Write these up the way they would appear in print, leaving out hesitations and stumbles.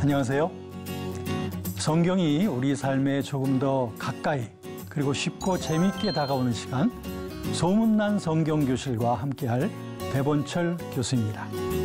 안녕하세요. 성경이 우리 삶에 조금 더 가까이 그리고 쉽고 재미있게 다가오는 시간, 소문난 성경교실과 함께할 배본철 교수입니다.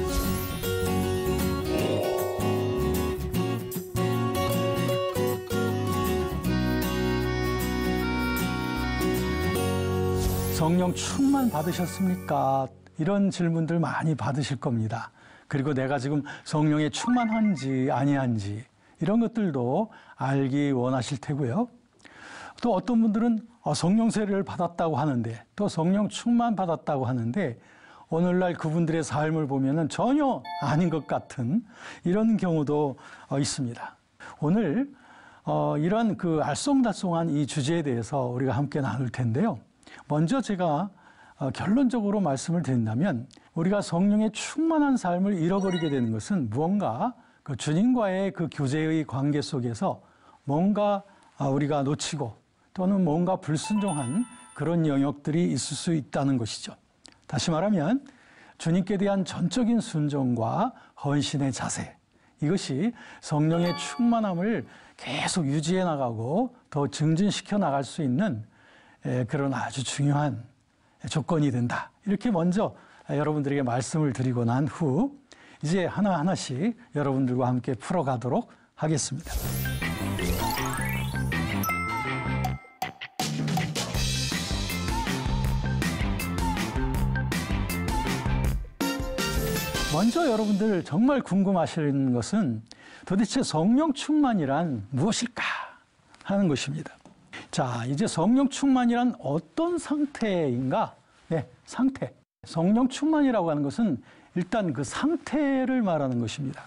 성령 충만 받으셨습니까? 이런 질문들 많이 받으실 겁니다. 그리고 내가 지금 성령에 충만한지 아니한지 이런 것들도 알기 원하실 테고요. 또 어떤 분들은 성령 세례를 받았다고 하는데, 또 성령 충만 받았다고 하는데 오늘날 그분들의 삶을 보면은 전혀 아닌 것 같은 이런 경우도 있습니다. 오늘 이런 알쏭달쏭한 이 주제에 대해서 우리가 함께 나눌 텐데요. 먼저 제가 결론적으로 말씀을 드린다면, 우리가 성령의 충만한 삶을 잃어버리게 되는 것은 무언가 주님과의 그 교제의 관계 속에서 뭔가 우리가 놓치고 또는 뭔가 불순종한 그런 영역들이 있을 수 있다는 것이죠. 다시 말하면 주님께 대한 전적인 순종과 헌신의 자세, 이것이 성령의 충만함을 계속 유지해 나가고 더 증진시켜 나갈 수 있는 그런 아주 중요한 조건이 된다. 이렇게 먼저 여러분들에게 말씀을 드리고 난 후 이제 하나하나씩 여러분들과 함께 풀어가도록 하겠습니다. 먼저 여러분들 정말 궁금하시는 것은 도대체 성령 충만이란 무엇일까 하는 것입니다. 자, 이제 성령 충만이란 어떤 상태인가? 네, 상태. 성령 충만이라고 하는 것은 일단 그 상태를 말하는 것입니다.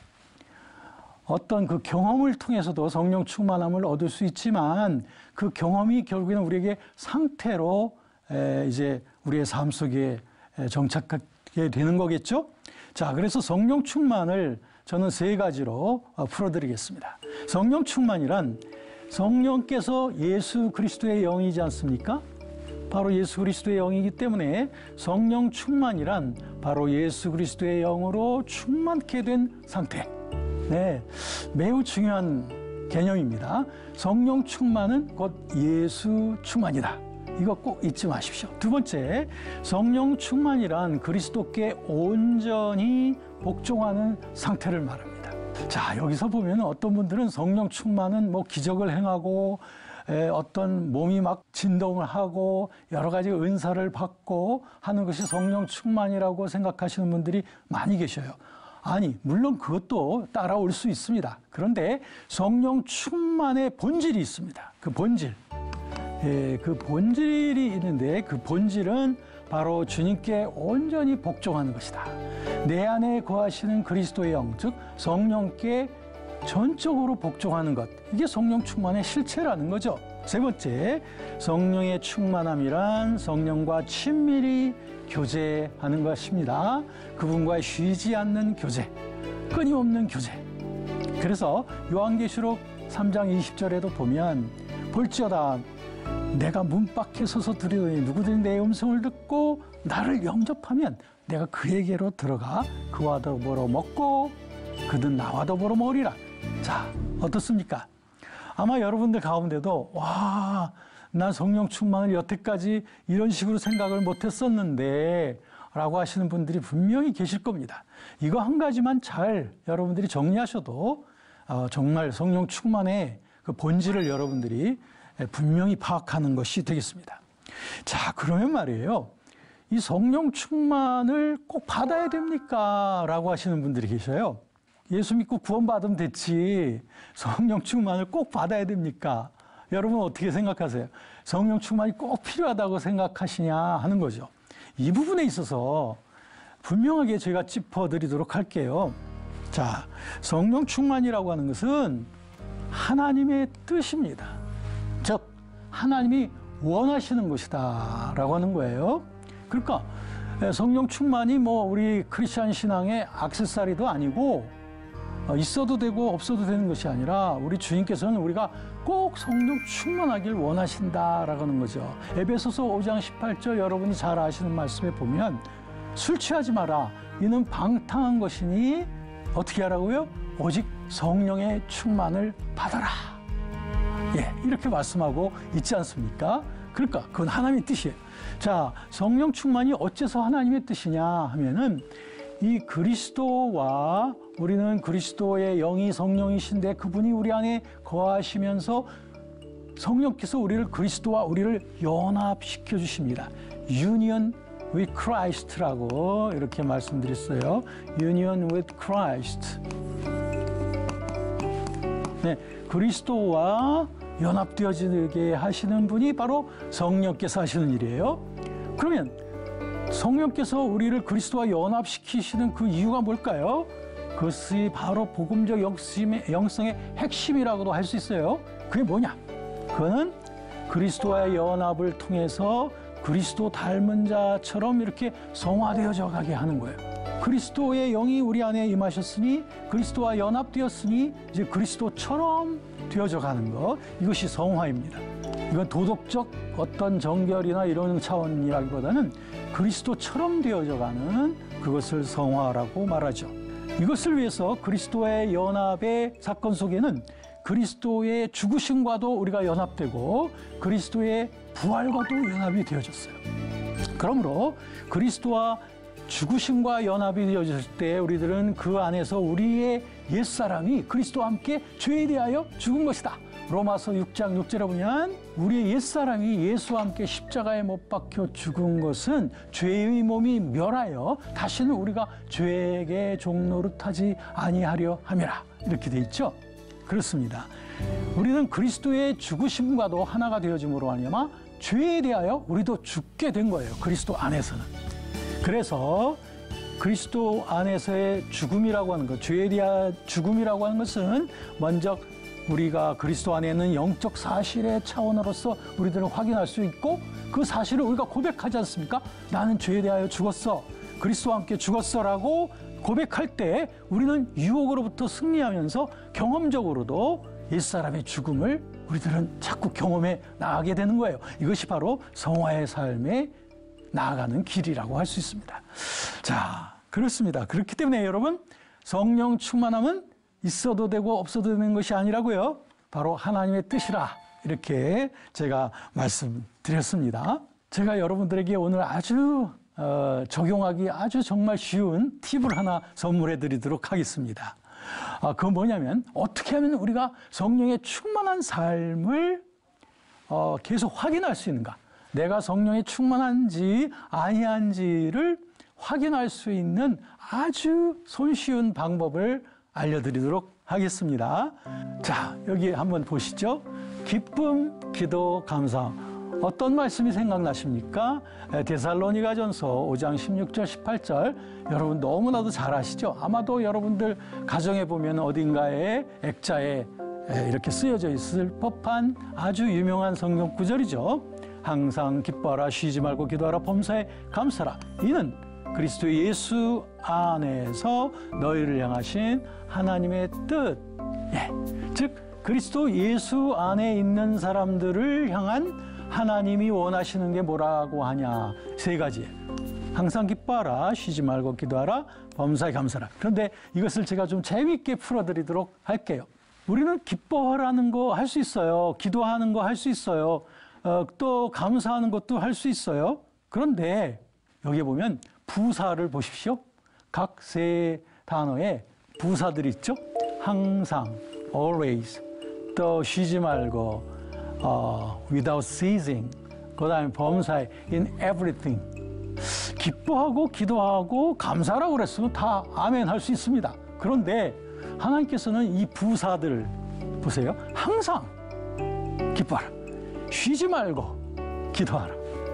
어떤 그 경험을 통해서도 성령 충만함을 얻을 수 있지만 그 경험이 결국에는 우리에게 상태로 이제 우리의 삶 속에 정착하게 되는 거겠죠? 자, 그래서 성령 충만을 저는 세 가지로 풀어드리겠습니다. 성령 충만이란 성령께서 예수 그리스도의 영이지 않습니까? 바로 예수 그리스도의 영이기 때문에 성령 충만이란 바로 예수 그리스도의 영으로 충만케 된 상태. 네, 매우 중요한 개념입니다. 성령 충만은 곧 예수 충만이다. 이거 꼭 잊지 마십시오. 두 번째, 성령 충만이란 그리스도께 온전히 복종하는 상태를 말합니다. 자, 여기서 보면 어떤 분들은 성령 충만은 기적을 행하고 어떤 몸이 막 진동을 하고 여러 가지 은사를 받고 하는 것이 성령 충만이라고 생각하시는 분들이 많이 계셔요. 아니, 물론 그것도 따라올 수 있습니다. 그런데 성령 충만의 본질이 있습니다. 그 본질. 그 본질이 있는데 그 본질은 바로 주님께 온전히 복종하는 것이다. 내 안에 거하시는 그리스도의 영, 즉 성령께 전적으로 복종하는 것, 이게 성령 충만의 실체라는 거죠. 세 번째, 성령의 충만함이란 성령과 친밀히 교제하는 것입니다. 그분과 쉬지 않는 교제, 끊임없는 교제. 그래서 요한계시록 3장 20절에도 보면, 볼지어다 내가 문 밖에 서서 들으니 누구든지 내 음성을 듣고 나를 영접하면 내가 그에게로 들어가 그와 더불어 먹고 그는 나와 더불어 먹으리라. 자, 어떻습니까? 아마 여러분들 가운데도 와, 난 성령 충만을 여태까지 이런 식으로 생각을 못했었는데 라고 하시는 분들이 분명히 계실 겁니다. 이거 한 가지만 잘 여러분들이 정리하셔도 정말 성령 충만의 그 본질을 여러분들이 분명히 파악하는 것이 되겠습니다. 자, 그러면 말이에요. 이 성령 충만을 꼭 받아야 됩니까? 라고 하시는 분들이 계셔요. 예수 믿고 구원받으면 됐지 성령 충만을 꼭 받아야 됩니까? 여러분 어떻게 생각하세요? 성령 충만이 꼭 필요하다고 생각하시냐 하는 거죠. 이 부분에 있어서 분명하게 제가 짚어드리도록 할게요. 자, 성령 충만이라고 하는 것은 하나님의 뜻입니다. 즉 하나님이 원하시는 것이다 라고 하는 거예요. 그러니까 성령 충만이 우리 크리스찬 신앙의 액세서리도 아니고 있어도 되고 없어도 되는 것이 아니라 우리 주님께서는 우리가 꼭 성령 충만하길 원하신다라고 하는 거죠. 에베소서 5장 18절 여러분이 잘 아시는 말씀에 보면 술 취하지 마라. 이는 방탕한 것이니 어떻게 하라고요? 오직 성령의 충만을 받아라. 예, 이렇게 말씀하고 있지 않습니까? 그러니까 그건 하나님의 뜻이에요. 자, 성령 충만이 어째서 하나님의 뜻이냐 하면은 이 그리스도와 우리는 그리스도의 영이 성령이신데 그분이 우리 안에 거하시면서 성령께서 우리를 그리스도와 우리를 연합시켜 주십니다. Union with Christ라고 이렇게 말씀드렸어요. Union with Christ. 네, 그리스도와 연합되어지게 하시는 분이 바로 성령께서 하시는 일이에요. 그러면 성령께서 우리를 그리스도와 연합시키시는 그 이유가 뭘까요? 그것이 바로 복음적 영성의 핵심이라고도 할 수 있어요. 그게 뭐냐? 그거는 그리스도와의 연합을 통해서 그리스도 닮은 자처럼 이렇게 성화되어져 가게 하는 거예요. 그리스도의 영이 우리 안에 임하셨으니 그리스도와 연합되었으니 이제 그리스도처럼 되어져 가는 것, 이것이 성화입니다. 이건 도덕적 어떤 정결이나 이런 차원이라기보다는 그리스도처럼 되어져 가는 그것을 성화라고 말하죠. 이것을 위해서 그리스도의 연합의 사건 속에는 그리스도의 죽으심과도 우리가 연합되고 그리스도의 부활과도 연합이 되어졌어요. 그러므로 그리스도와 죽으심과 연합이 되어졌을 때 우리들은 그 안에서 우리의 옛사람이 그리스도와 함께 죄에 대하여 죽은 것이다. 로마서 6장 6절에 보면 우리의 옛사람이 예수와 함께 십자가에 못 박혀 죽은 것은 죄의 몸이 멸하여 다시는 우리가 죄에게 종노릇하지 아니하려 함이라. 이렇게 돼 있죠. 그렇습니다. 우리는 그리스도의 죽으심과도 하나가 되어짐으로 말미암아 죄에 대하여 우리도 죽게 된 거예요. 그리스도 안에서는. 그래서 그리스도 안에서의 죽음이라고 하는 것, 죄에 대한 죽음이라고 하는 것은 먼저 우리가 그리스도 안에 있는 영적 사실의 차원으로서 우리들은 확인할 수 있고 그 사실을 우리가 고백하지 않습니까? 나는 죄에 대하여 죽었어. 그리스도와 함께 죽었어라고 고백할 때 우리는 유혹으로부터 승리하면서 경험적으로도 옛사람의 죽음을 우리들은 자꾸 경험해 나가게 되는 거예요. 이것이 바로 성화의 삶에 나아가는 길이라고 할 수 있습니다. 자, 그렇습니다. 그렇기 때문에 여러분, 성령 충만함은 있어도 되고 없어도 되는 것이 아니라고요. 바로 하나님의 뜻이라 이렇게 제가 말씀드렸습니다. 제가 여러분들에게 오늘 아주 적용하기 아주 정말 쉬운 팁을 하나 선물해 드리도록 하겠습니다. 그건 뭐냐면 어떻게 하면 우리가 성령의 충만한 삶을 계속 확인할 수 있는가. 내가 성령에 충만한지 아니한지를 확인할 수 있는 아주 손쉬운 방법을 알려드리도록 하겠습니다. 자, 여기 한번 보시죠. 기쁨, 기도, 감사. 어떤 말씀이 생각나십니까? 데살로니가전서 5장 16절, 18절. 여러분 너무나도 잘 아시죠? 아마도 여러분들 가정에 보면 어딘가에 액자에 이렇게 쓰여져 있을 법한 아주 유명한 성경 구절이죠. 항상 기뻐하라, 쉬지 말고 기도하라, 범사에 감사라. 이는 그리스도 예수 안에서 너희를 향하신 하나님의 뜻. 예. 즉 그리스도 예수 안에 있는 사람들을 향한 하나님이 원하시는 게 뭐라고 하냐. 세 가지. 항상 기뻐하라, 쉬지 말고 기도하라, 범사에 감사라. 그런데 이것을 제가 좀 재미있게 풀어드리도록 할게요. 우리는 기뻐하라는 거 할 수 있어요. 기도하는 거 할 수 있어요. 또 감사하는 것도 할 수 있어요. 그런데 여기에 보면 부사를 보십시오. 각 세 단어에 부사들이 있죠. 항상, always, 또 쉬지 말고, without ceasing, 그 다음에 범사에 in everything. 기뻐하고 기도하고 감사라고 그랬으면 다 아멘 할 수 있습니다. 그런데 하나님께서는 이 부사들 보세요. 항상 기뻐하라. 쉬지 말고 기도하라.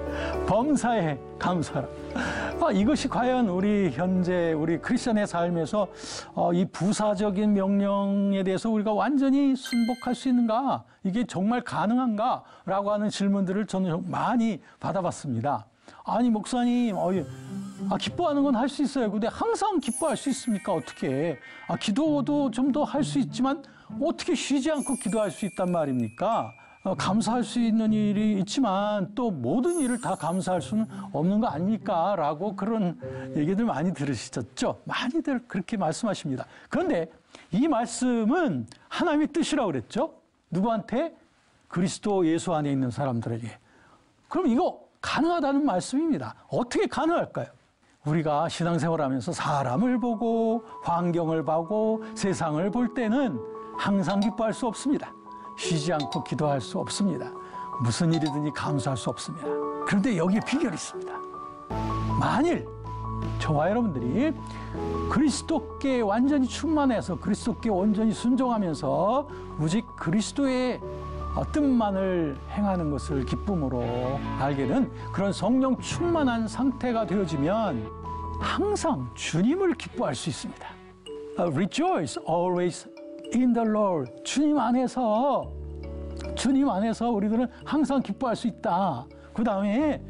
범사에 감사하라. 이것이 과연 우리 현재 우리 크리스천의 삶에서 이 부사적인 명령에 대해서 우리가 완전히 순복할 수 있는가? 이게 정말 가능한가? 라고 하는 질문들을 저는 많이 받아봤습니다. 아니 목사님, 기뻐하는 건 할 수 있어요. 근데 항상 기뻐할 수 있습니까? 어떻게? 기도도 좀 더 할 수 있지만 어떻게 쉬지 않고 기도할 수 있단 말입니까? 감사할 수 있는 일이 있지만 또 모든 일을 다 감사할 수는 없는 거 아닙니까? 라고 그런 얘기들 많이 들으셨죠? 많이들 그렇게 말씀하십니다. 그런데 이 말씀은 하나님의 뜻이라고 그랬죠. 누구한테? 그리스도 예수 안에 있는 사람들에게. 그럼 이거 가능하다는 말씀입니다. 어떻게 가능할까요? 우리가 신앙생활하면서 사람을 보고 환경을 보고 세상을 볼 때는 항상 기뻐할 수 없습니다. 쉬지 않고 기도할 수 없습니다. 무슨 일이든지 감사할 수 없습니다. 그런데 여기에 비결이 있습니다. 만일 저와 여러분들이 그리스도께 완전히 충만해서 그리스도께 온전히 순종하면서 오직 그리스도의 뜻만을 행하는 것을 기쁨으로 알게 된 그런 성령 충만한 상태가 되어지면 항상 주님을 기뻐할 수 있습니다. Rejoice always in the Lord. 주님 안에서 우리들은 항상 기뻐할 수 있다. 그 다음에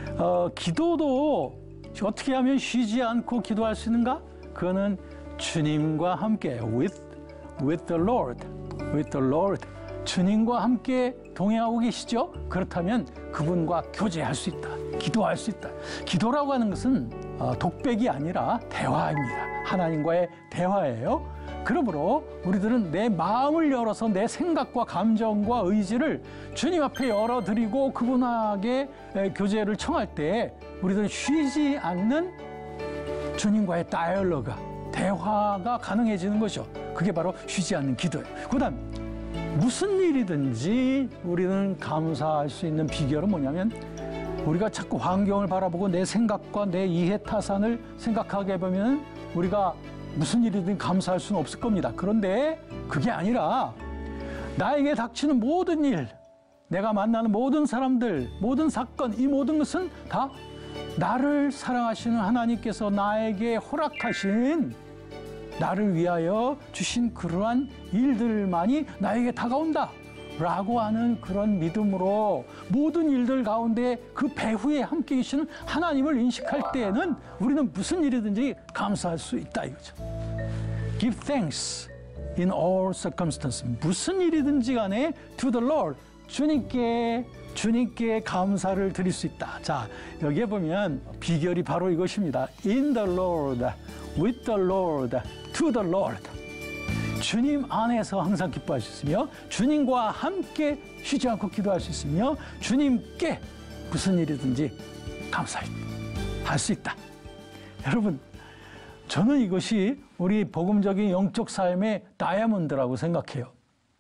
기도도 어떻게 하면 쉬지 않고 기도할 수 있는가? 그거는 주님과 함께 with the Lord. 주님과 함께 동행하고 계시죠? 그렇다면 그분과 교제할 수 있다. 기도할 수 있다. 기도라고 하는 것은 독백이 아니라 대화입니다. 하나님과의 대화예요. 그러므로 우리들은 내 마음을 열어서 내 생각과 감정과 의지를 주님 앞에 열어드리고 그분에게 교제를 청할 때 우리들은 쉬지 않는 주님과의 다이얼로그, 대화가 가능해지는 거죠. 그게 바로 쉬지 않는 기도예요. 그다음 무슨 일이든지 우리는 감사할 수 있는 비결은 뭐냐면 우리가 자꾸 환경을 바라보고 내 생각과 내 이해타산을 생각하게 보면 우리가 무슨 일이든 감사할 수는 없을 겁니다. 그런데 그게 아니라 나에게 닥치는 모든 일, 내가 만나는 모든 사람들, 모든 사건, 이 모든 것은 다 나를 사랑하시는 하나님께서 나에게 허락하신 나를 위하여 주신 그러한 일들만이 나에게 다가온다 라고 하는 그런 믿음으로 모든 일들 가운데 그 배후에 함께 계시는 하나님을 인식할 때에는 우리는 무슨 일이든지 감사할 수 있다 이거죠. Give thanks in all circumstances. 무슨 일이든지 간에 to the Lord, 주님께 감사를 드릴 수 있다. 자, 여기에 보면 비결이 바로 이것입니다. In the Lord, with the Lord, to the Lord. 주님 안에서 항상 기뻐할 수 있으며 주님과 함께 쉬지 않고 기도할 수 있으며 주님께 무슨 일이든지 감사할 수 있다. 여러분, 저는 이것이 우리 복음적인 영적 삶의 다이아몬드라고 생각해요.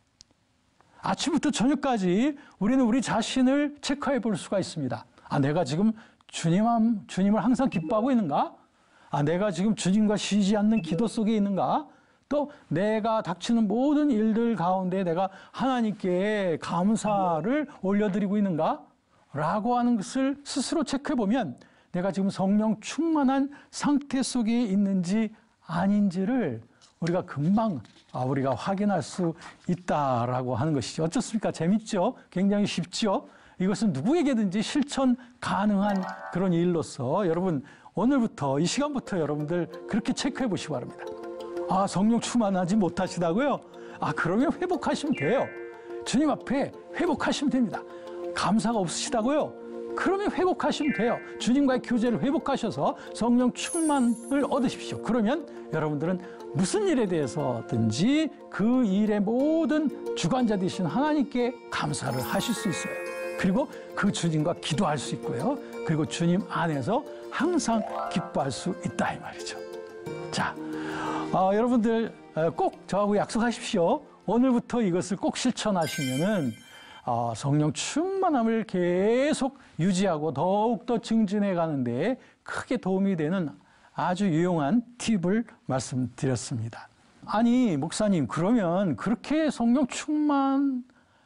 아침부터 저녁까지 우리는 우리 자신을 체크해 볼 수가 있습니다. 아, 내가 지금 주님을 항상 기뻐하고 있는가? 아, 내가 지금 주님과 쉬지 않는 기도 속에 있는가? 또 내가 닥치는 모든 일들 가운데 내가 하나님께 감사를 올려드리고 있는가? 라고 하는 것을 스스로 체크해 보면 내가 지금 성령 충만한 상태 속에 있는지 아닌지를 우리가 금방 우리가 확인할 수 있다라고 하는 것이죠. 어떻습니까? 재밌죠? 굉장히 쉽죠? 이것은 누구에게든지 실천 가능한 그런 일로서 여러분 오늘부터 이 시간부터 여러분들 그렇게 체크해 보시기 바랍니다. 아, 성령 충만하지 못하시다고요? 아, 그러면 회복하시면 돼요. 주님 앞에 회복하시면 됩니다. 감사가 없으시다고요? 그러면 회복하시면 돼요. 주님과의 교제를 회복하셔서 성령 충만을 얻으십시오. 그러면 여러분들은 무슨 일에 대해서든지 그 일의 모든 주관자 되신 하나님께 감사를 하실 수 있어요. 그리고 그 주님과 기도할 수 있고요. 그리고 주님 안에서 항상 기뻐할 수 있다 이 말이죠. 자, 여러분들 꼭 저하고 약속하십시오. 오늘부터 이것을 꼭 실천하시면은 성령 충만함을 계속 유지하고 더욱더 증진해 가는데 크게 도움이 되는 아주 유용한 팁을 말씀드렸습니다. 아니, 목사님, 그러면 그렇게 성령 충만하게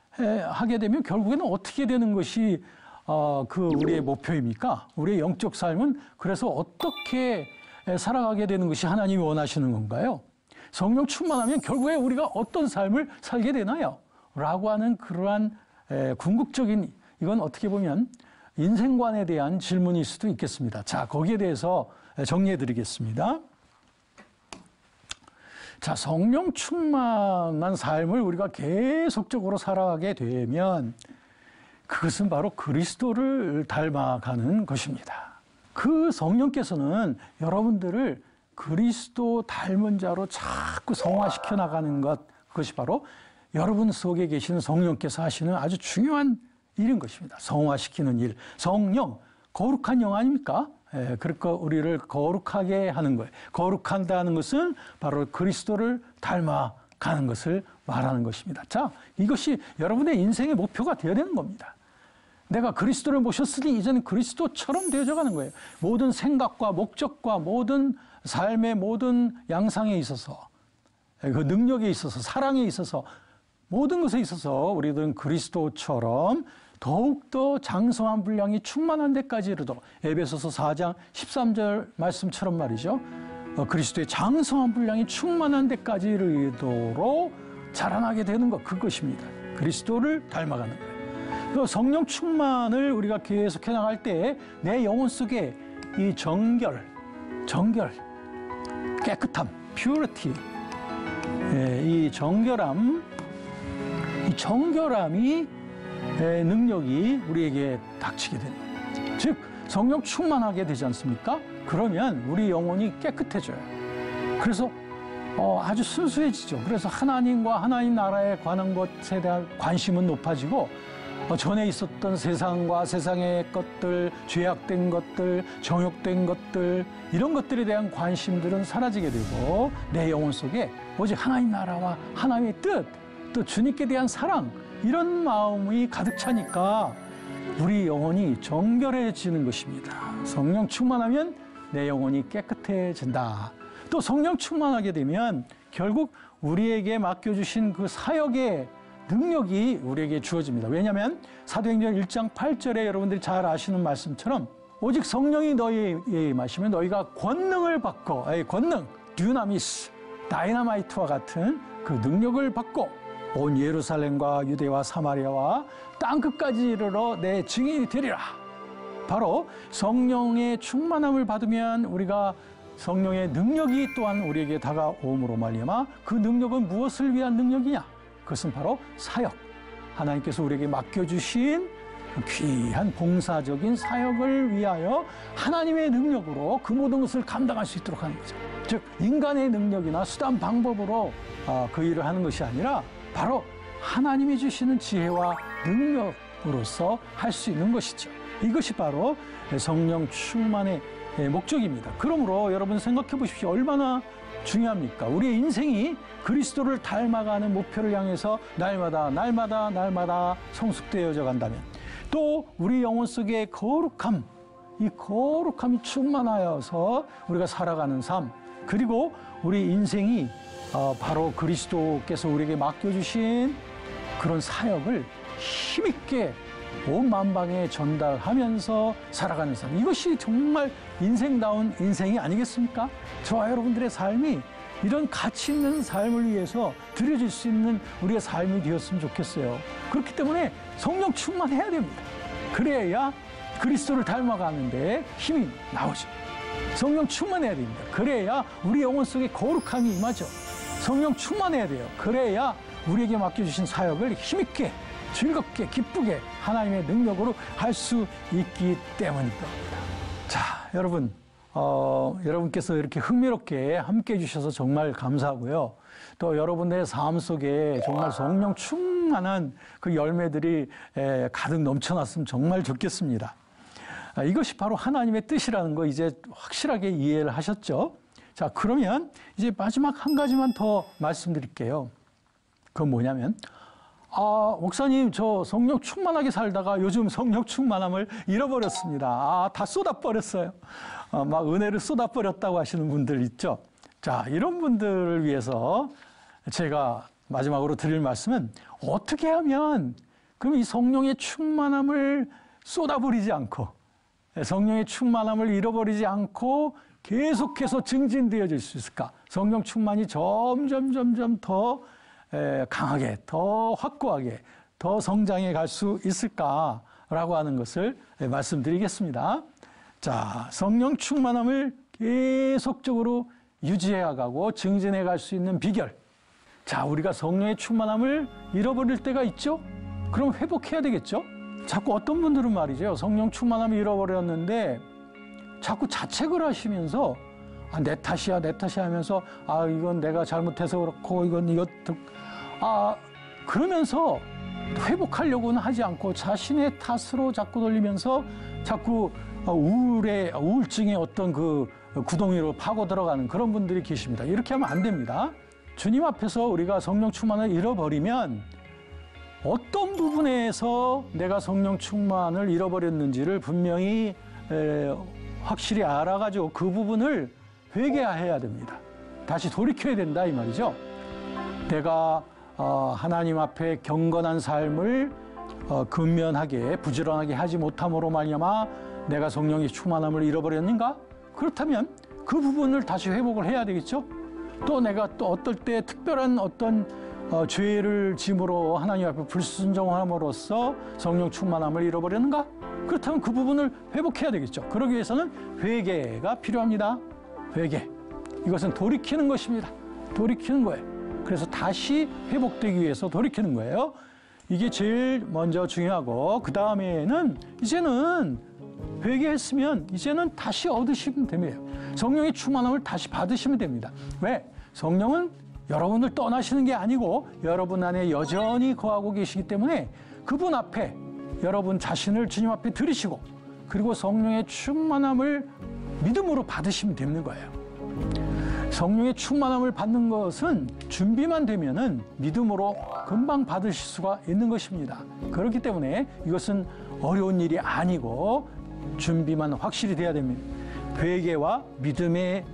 되면 결국에는 어떻게 되는 것이 우리의 목표입니까? 우리의 영적 삶은 그래서 어떻게 살아가게 되는 것이 하나님이 원하시는 건가요? 성령 충만하면 결국에 우리가 어떤 삶을 살게 되나요? 라고 하는 그러한 궁극적인, 이건 어떻게 보면 인생관에 대한 질문일 수도 있겠습니다. 자, 거기에 대해서 정리해 드리겠습니다. 자, 성령 충만한 삶을 우리가 계속적으로 살아가게 되면 그것은 바로 그리스도를 닮아가는 것입니다. 그 성령께서는 여러분들을 그리스도 닮은 자로 자꾸 성화시켜 나가는 것, 그것이 바로 여러분 속에 계시는 성령께서 하시는 아주 중요한 일인 것입니다. 성화시키는 일. 성령, 거룩한 영 아닙니까? 그러니까 우리를 거룩하게 하는 거예요. 거룩한다는 것은 바로 그리스도를 닮아가는 것을 말하는 것입니다. 자, 이것이 여러분의 인생의 목표가 되어야 되는 겁니다. 내가 그리스도를 모셨으니 이제는 그리스도처럼 되어져 가는 거예요. 모든 생각과 목적과 모든 삶의 모든 양상에 있어서, 그 능력에 있어서, 사랑에 있어서, 모든 것에 있어서 우리들은 그리스도처럼 더욱더 장성한 분량이 충만한 데까지 이르도록, 에베소서 4장 13절 말씀처럼 말이죠. 그리스도의 장성한 분량이 충만한 데까지 이르도록 자라나게 되는 것, 그것입니다. 그리스도를 닮아가는 거예요. 성령 충만을 우리가 계속해 나갈 때 내 영혼 속에 이 정결, 깨끗함, purity, 이 정결함이 능력이 우리에게 닥치게 됩니다. 즉 성령 충만하게 되지 않습니까? 그러면 우리 영혼이 깨끗해져요. 그래서 아주 순수해지죠. 그래서 하나님과 하나님 나라에 관한 것에 대한 관심은 높아지고, 전에 있었던 세상과 세상의 것들, 죄악된 것들, 정욕된 것들, 이런 것들에 대한 관심들은 사라지게 되고, 내 영혼 속에 오직 하나님 나라와 하나님의 뜻, 또 주님께 대한 사랑, 이런 마음이 가득 차니까 우리 영혼이 정결해지는 것입니다. 성령 충만하면 내 영혼이 깨끗해진다. 또 성령 충만하게 되면 결국 우리에게 맡겨주신 그 사역의 능력이 우리에게 주어집니다. 왜냐하면 사도행전 1장 8절에 여러분들이 잘 아시는 말씀처럼 오직 성령이 너희에 임하시면 너희가 권능을 받고, 권능, 듀나미스, 다이너마이트와 같은 그 능력을 받고 온 예루살렘과 유대와 사마리아와 땅끝까지 이르러 내 증인이 되리라. 바로 성령의 충만함을 받으면 우리가 성령의 능력이 또한 우리에게 다가옴으로 말미암아, 그 능력은 무엇을 위한 능력이냐? 그것은 바로 사역, 하나님께서 우리에게 맡겨주신 귀한 봉사적인 사역을 위하여 하나님의 능력으로 그 모든 것을 감당할 수 있도록 하는 거죠. 즉 인간의 능력이나 수단 방법으로 그 일을 하는 것이 아니라 바로 하나님이 주시는 지혜와 능력으로서 할 수 있는 것이죠. 이것이 바로 성령 충만의 목적입니다. 그러므로 여러분 생각해 보십시오. 얼마나 중요합니까? 우리의 인생이 그리스도를 닮아가는 목표를 향해서 날마다 성숙되어져 간다면, 또 우리 영혼 속에 거룩함, 이 거룩함이 충만하여서 우리가 살아가는 삶, 그리고 우리 인생이 바로 그리스도께서 우리에게 맡겨주신 그런 사역을 힘있게 온 만방에 전달하면서 살아가는 삶, 이것이 정말 인생다운 인생이 아니겠습니까? 저와 여러분들의 삶이 이런 가치 있는 삶을 위해서 드려질 수 있는 우리의 삶이 되었으면 좋겠어요. 그렇기 때문에 성령 충만해야 됩니다. 그래야 그리스도를 닮아가는 데 힘이 나오죠. 성령 충만해야 됩니다. 그래야 우리 영혼 속에 거룩함이 임하죠. 성령 충만해야 돼요. 그래야 우리에게 맡겨주신 사역을 힘있게, 즐겁게, 기쁘게 하나님의 능력으로 할 수 있기 때문인 겁니다. 자, 여러분, 여러분께서 이렇게 흥미롭게 함께 해주셔서 정말 감사하고요. 또 여러분의 삶 속에 정말 성령 충만한 그 열매들이 가득 넘쳐났으면 정말 좋겠습니다. 이것이 바로 하나님의 뜻이라는 거 이제 확실하게 이해를 하셨죠? 자, 그러면 이제 마지막 한 가지만 더 말씀드릴게요. 그건 뭐냐면, 목사님, 저 성령 충만하게 살다가 요즘 성령 충만함을 잃어버렸습니다. 다 쏟아버렸어요. 막 은혜를 쏟아버렸다고 하시는 분들 있죠. 자, 이런 분들을 위해서 제가 마지막으로 드릴 말씀은, 어떻게 하면 그럼 이 성령의 충만함을 쏟아버리지 않고, 성령의 충만함을 잃어버리지 않고 계속해서 증진되어질 수 있을까? 성령 충만이 점점 더 강하게, 더 확고하게, 더 성장해 갈 수 있을까라고 하는 것을 말씀드리겠습니다. 자, 성령 충만함을 계속적으로 유지해 가고 증진해 갈 수 있는 비결. 자, 우리가 성령의 충만함을 잃어버릴 때가 있죠? 그럼 회복해야 되겠죠? 자꾸 어떤 분들은 말이죠, 성령 충만함을 잃어버렸는데 자꾸 자책을 하시면서 내 탓이야, 내 탓이야 하면서 이건 내가 잘못해서 그렇고 그러면서 회복하려고는 하지 않고 자신의 탓으로 자꾸 돌리면서 자꾸 우울증의 어떤 그 구덩이로 파고 들어가는 그런 분들이 계십니다. 이렇게 하면 안 됩니다. 주님 앞에서 우리가 성령 충만을 잃어버리면 어떤 부분에서 내가 성령 충만을 잃어버렸는지를 분명히 확실히 알아가지고 그 부분을 회개해야 됩니다. 다시 돌이켜야 된다 이 말이죠. 내가 하나님 앞에 경건한 삶을 근면하게 부지런하게 하지 못함으로 말미암아 내가 성령의 충만함을 잃어버렸는가? 그렇다면 그 부분을 다시 회복을 해야 되겠죠. 또 내가 또 어떨 때 특별한 어떤 죄를 짐으로 하나님 앞에 불순종함으로써 성령 충만함을 잃어버렸는가? 그렇다면 그 부분을 회복해야 되겠죠. 그러기 위해서는 회개가 필요합니다. 회개. 이것은 돌이키는 것입니다. 돌이키는 거예요. 그래서 다시 회복되기 위해서 돌이키는 거예요. 이게 제일 먼저 중요하고 그 다음에는 이제는 회개했으면 이제는 다시 얻으시면 됩니다. 성령의 충만함을 다시 받으시면 됩니다. 왜? 성령은 여러분을 떠나시는 게 아니고 여러분 안에 여전히 거하고 계시기 때문에 그분 앞에 여러분 자신을 주님 앞에 들이시고 그리고 성령의 충만함을 믿음으로 받으시면 되는 거예요. 성령의 충만함을 받는 것은 준비만 되면은 믿음으로 금방 받으실 수가 있는 것입니다. 그렇기 때문에 이것은 어려운 일이 아니고 준비만 확실히 돼야 됩니다. 회개와 믿음의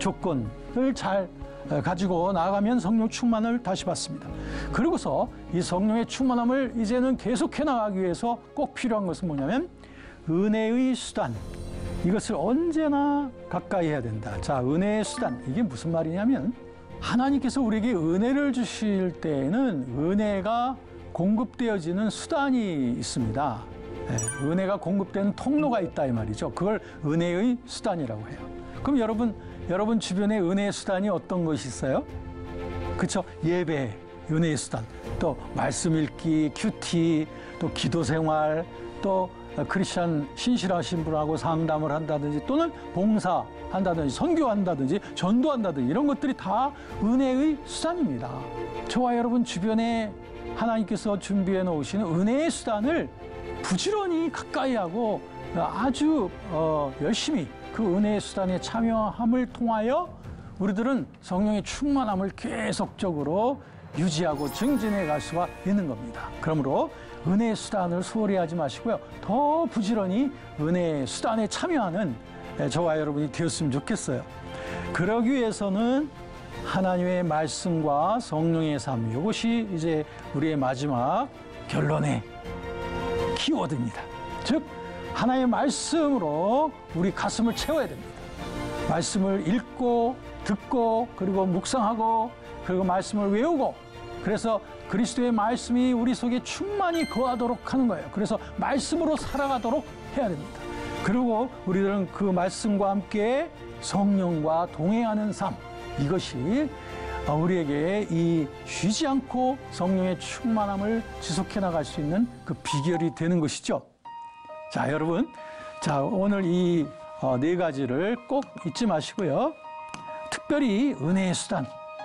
조건을 잘 가지고 나아가면 성령 충만을 다시 받습니다. 그리고서 이 성령의 충만함을 이제는 계속해 나가기 위해서 꼭 필요한 것은 뭐냐면 은혜의 수단. 이것을 언제나 가까이 해야 된다. 자, 은혜의 수단. 이게 무슨 말이냐면 하나님께서 우리에게 은혜를 주실 때에는 은혜가 공급되어지는 수단이 있습니다. 은혜가 공급되는 통로가 있다 이 말이죠. 그걸 은혜의 수단이라고 해요. 그럼 여러분 주변에 은혜의 수단이 어떤 것이 있어요? 그렇죠? 예배, 은혜의 수단, 또 말씀 읽기, 큐티, 또 기도 생활, 또 크리스천 신실하신 분하고 상담을 한다든지 또는 봉사한다든지 선교한다든지 전도한다든지 이런 것들이 다 은혜의 수단입니다. 저와 여러분 주변에 하나님께서 준비해 놓으시는 은혜의 수단을 부지런히 가까이 하고 아주 열심히 그 은혜의 수단에 참여함을 통하여 우리들은 성령의 충만함을 계속적으로 유지하고 증진해 갈 수가 있는 겁니다. 그러므로 은혜의 수단을 소홀히 하지 마시고요. 더 부지런히 은혜의 수단에 참여하는 저와 여러분이 되었으면 좋겠어요. 그러기 위해서는 하나님의 말씀과 성령의 삶, 이것이 이제 우리의 마지막 결론의 키워드입니다. 즉 하나님의 말씀으로 우리 가슴을 채워야 됩니다. 말씀을 읽고 듣고 그리고 묵상하고 그리고 말씀을 외우고 그래서 그리스도의 말씀이 우리 속에 충만히 거하도록 하는 거예요. 그래서 말씀으로 살아가도록 해야 됩니다. 그리고 우리들은 그 말씀과 함께 성령과 동행하는 삶, 이것이 우리에게 이 쉬지 않고 성령의 충만함을 지속해 나갈 수 있는 그 비결이 되는 것이죠. 자, 여러분. 자, 오늘 이 네 가지를 꼭 잊지 마시고요. 특별히 은혜의 수단에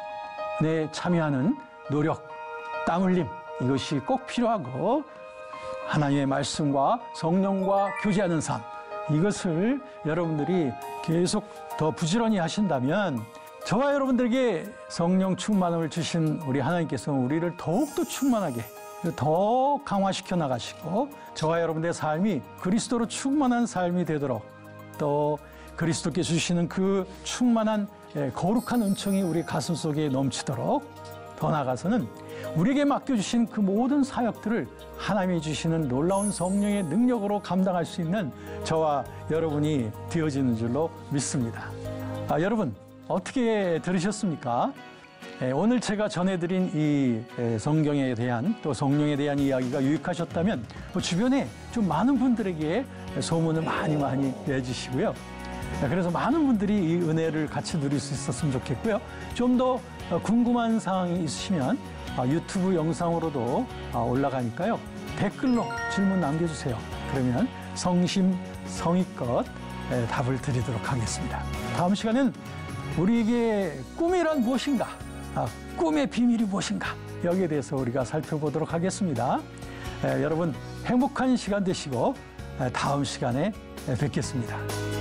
참여하는 노력, 땀 흘림, 이것이 꼭 필요하고 하나님의 말씀과 성령과 교제하는 삶, 이것을 여러분들이 계속 더 부지런히 하신다면 저와 여러분들에게 성령 충만함을 주신 우리 하나님께서는 우리를 더욱더 충만하게 더 강화시켜 나가시고 저와 여러분들의 삶이 그리스도로 충만한 삶이 되도록 또 그리스도께 주시는 그 충만한 거룩한 은총이 우리 가슴 속에 넘치도록 더 나아가서는 우리에게 맡겨주신 그 모든 사역들을 하나님이 주시는 놀라운 성령의 능력으로 감당할 수 있는 저와 여러분이 되어지는 줄로 믿습니다. 여러분 어떻게 들으셨습니까? 오늘 제가 전해드린 이 성경에 대한 또 성령에 대한 이야기가 유익하셨다면 주변에 좀 많은 분들에게 소문을 많이 내주시고요. 그래서 많은 분들이 이 은혜를 같이 누릴 수 있었으면 좋겠고요. 좀 더 궁금한 사항이 있으시면 유튜브 영상으로도 올라가니까요. 댓글로 질문 남겨주세요. 그러면 성심성의껏 답을 드리도록 하겠습니다. 다음 시간엔 우리에게 꿈이란 무엇인가? 꿈의 비밀이 무엇인가? 여기에 대해서 우리가 살펴보도록 하겠습니다. 여러분 행복한 시간 되시고 다음 시간에 뵙겠습니다.